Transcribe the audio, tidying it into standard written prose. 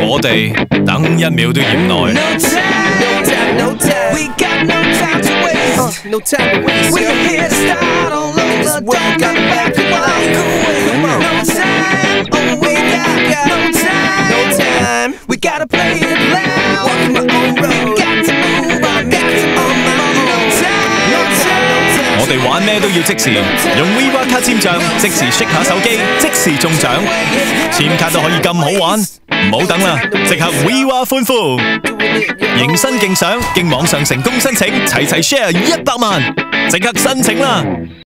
我哋等1秒都嫌耐。我哋玩咩都要即時，用 WeWa 卡簽帳，即時 shake 下手機，即時中獎。簽卡都可以咁好玩，唔好等啦，即刻 WeWa 歡呼！迎新競賞，經網上成功申請，齊齊 share 100萬，即刻申請啦！